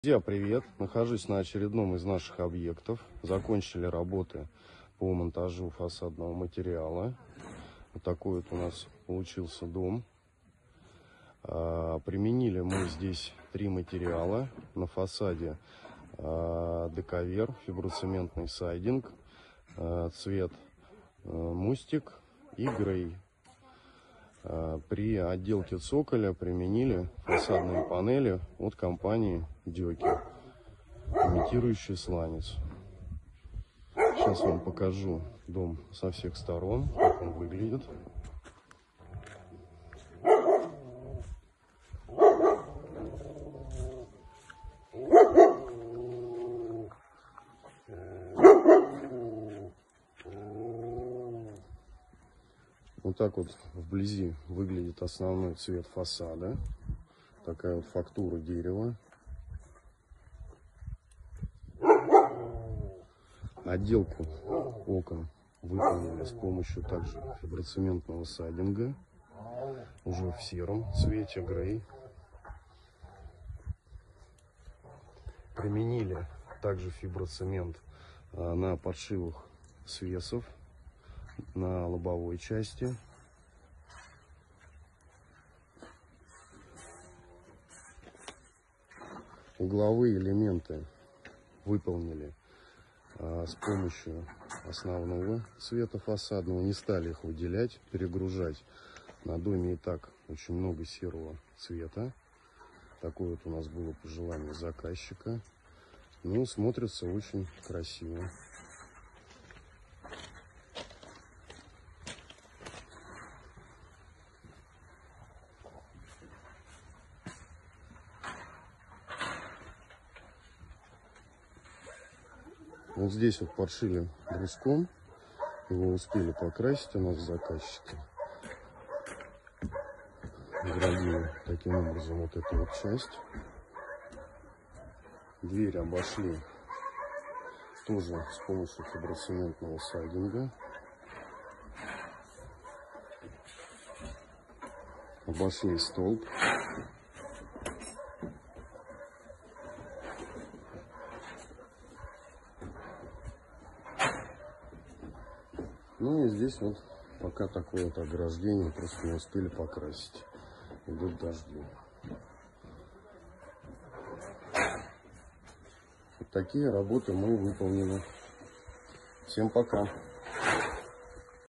Друзья, привет! Нахожусь на очередном из наших объектов. Закончили работы по монтажу фасадного материала. Вот такой вот у нас получился дом. Применили мы здесь три материала. На фасаде дековер, фиброцементный сайдинг, цвет мустик и грей. При отделке цоколя применили фасадные панели от компании Дёки, имитирующие сланец. Сейчас вам покажу дом со всех сторон, как он выглядит. Вот так вот вблизи выглядит основной цвет фасада. Такая вот фактура дерева. Отделку окон выполнили с помощью также фиброцементного сайдинга, уже в сером цвете грей. Применили также фиброцемент на подшивах свесов на лобовой части. Угловые элементы выполнили с помощью основного цвета фасадного. Не стали их выделять, перегружать. На доме и так очень много серого цвета. Такое вот у нас было пожелание заказчика. Ну, смотрится очень красиво. Вот здесь вот подшили бруском. Его успели покрасить у нас заказчики. Оградили таким образом вот эту вот часть. Дверь обошли тоже с помощью фиброцементного сайдинга. Обошли столб. Ну и здесь вот пока такое вот ограждение, просто не успели покрасить. Идут дожди. Вот такие работы мы выполнили. Всем пока!